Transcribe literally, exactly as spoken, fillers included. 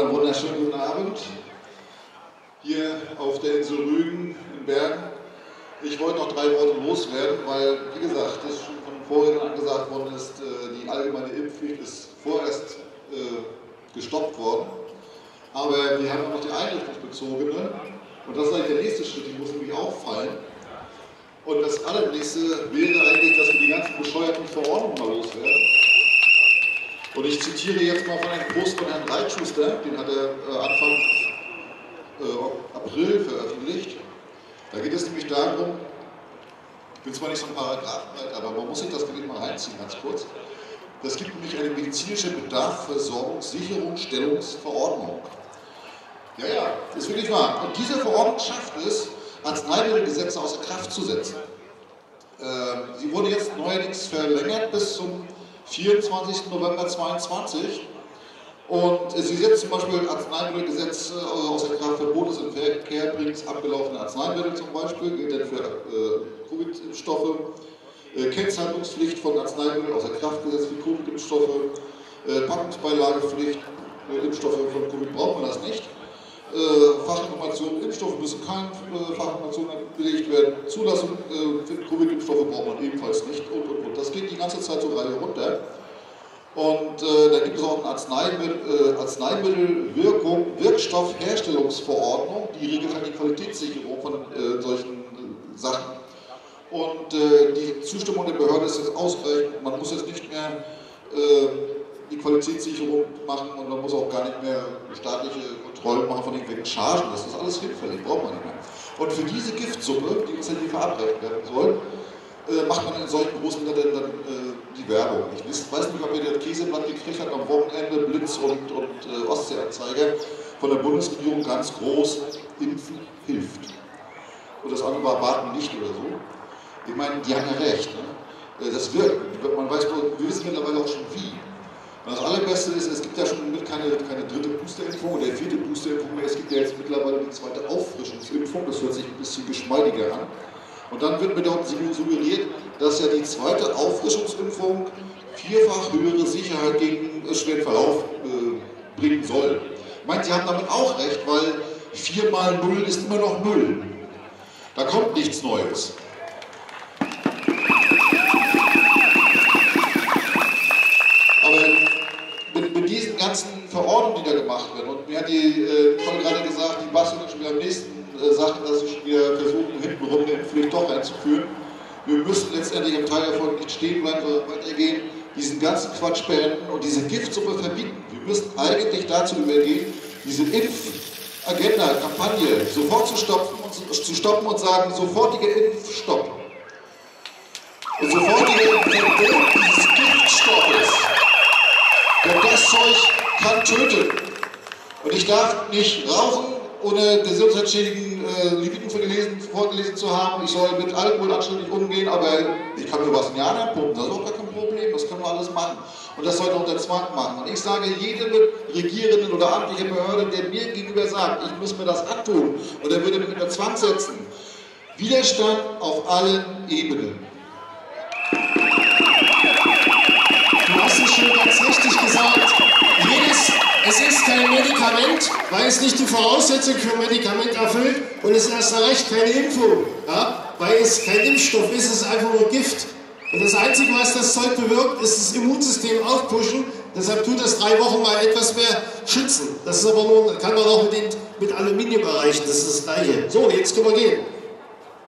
einen wunderschönen guten Abend hier auf der Insel Rügen in Bergen. Ich wollte noch drei Worte loswerden, weil, wie gesagt, das schon von den Vorrednern angesagt worden ist, die allgemeine Impfpflicht ist vorerst äh, gestoppt worden. Aber wir haben noch die einrichtungsbezogene und das ist eigentlich der nächste Schritt, die muss nämlich auch fallen. Und das allernächste wäre eigentlich, dass wir die ganzen bescheuerten Verordnungen mal loswerden. Und ich zitiere jetzt mal von einem Post von Herrn Reitschuster, den hat er äh, Anfang äh, April veröffentlicht. Da geht es nämlich darum, ich bin zwar nicht so ein Paragraphenweit, aber man muss sich das wirklich mal reinziehen, ganz kurz. Das gibt nämlich eine medizinische Bedarfsversorgungssicherungsstellungsverordnung. Ja, ja, das ist wirklich wahr. Und diese Verordnung schafft es, Arzneimittelgesetze außer Kraft zu setzen. Äh, sie wurde jetzt neuerdings verlängert bis zum vierundzwanzigsten November zweitausendzweiundzwanzig. Und sie setzt zum Beispiel Arzneimittelgesetz äh, außer Kraft, Verbote sind Verkehr, bringt abgelaufene Arzneimittel zum Beispiel, gilt dann für äh, Covid-Impfstoffe, äh, Kennzeichnungspflicht von Arzneimitteln außer Kraft gesetzt für Covid-Impfstoffe, äh, Packungsbeilagepflicht, äh, Impfstoffe von Covid braucht man das nicht. Äh, Fachinformationen, Impfstoffe müssen keine äh, Fachinformationen belegt werden, Zulassung äh, für Covid-Impfstoffe braucht man ebenfalls nicht und, und, und. Das geht die ganze Zeit so Reihe runter. Und äh, da gibt es auch eine Arzneimittel, äh, Arzneimittelwirkung, Wirkstoffherstellungsverordnung, die regelt halt die Qualitätssicherung von äh, solchen äh, Sachen. Und äh, die Zustimmung der Behörde ist jetzt ausreichend. Man muss jetzt nicht mehr äh, die Qualitätssicherung machen und man muss auch gar nicht mehr staatliche Kontrollen machen von irgendwelchen Chargen. Das ist alles hinfällig, braucht man nicht mehr. Und für diese Giftsuppe, die uns ja hier verabreicht werden soll, äh, macht man in solchen großen Ländern dann äh, die Werbung. Ich weiß nicht, ob ihr das Käseblatt gekriegt habt am Wochenende, Blitz und, und äh, Ostseeanzeiger von der Bundesregierung ganz groß, Impfen hilft. Und das andere war Warten nicht oder so. Ich meine, die haben ja recht. Ne? Das wirkt. Man weiß, wir wissen mittlerweile auch schon wie. Und das Allerbeste ist, es gibt ja schon keine, keine dritte Boosterimpfung oder vierte Boosterimpfung mehr. Es gibt ja jetzt mittlerweile die zweite Auffrischungsimpfung. Das hört sich ein bisschen geschmeidiger an. Und dann wird mir dort suggeriert, dass ja die zweite Auffrischungsimpfung vierfach höhere Sicherheit gegen schweren Verlauf äh, bringen soll. Ich meine, Sie haben damit auch recht, weil vier mal null ist immer noch null. Da kommt nichts Neues. Aber mit, mit diesen ganzen Verordnungen, die da gemacht werden, und mir hat die äh, Frau gerade gesagt, die basteln schon wieder am nächsten äh, Sachen, dass ich wieder versuchen, hintenrum eine Impfpflicht doch einzuführen. Wir müssen letztendlich im Teil davon nicht stehen bleiben, sondern weitergehen, diesen ganzen Quatsch beenden und diese Giftsuppe verbieten. Wir müssen eigentlich dazu übergehen, diese Impfagenda, Kampagne sofort zu stoppen und zu, zu stoppen und sagen, sofortige Impfstopp. Und sofortige Verbot dieses Giftstoffes. Denn das Zeug kann töten. Und ich darf nicht rauchen, ohne gesundheitsschädigen äh, Risiken vorgelesen zu haben. Ich soll mit Alkohol anständig umgehen, aber ich kann mir was in die anderen pumpen. Das ist auch gar kein Problem, das können wir alles machen. Und das sollte unter Zwang machen. Und ich sage, jede Regierenden oder amtliche Behörde, der mir gegenüber sagt, ich muss mir das antun, und er würde mich unter Zwang setzen. Widerstand auf allen Ebenen. Du hast es schon ganz richtig gesagt. Jedes, es ist kein Medikament, weil es nicht die Voraussetzung für ein Medikament erfüllt, und es ist erst recht keine Impfung, ja? Weil es kein Impfstoff ist, es ist einfach nur Gift. Und das Einzige, was das Zeug bewirkt, ist das Immunsystem aufpushen. Deshalb tut das drei Wochen mal etwas mehr schützen. Das ist aber nur, kann man auch mit, den, mit Aluminium erreichen, das ist das Gleiche. So, jetzt können wir gehen.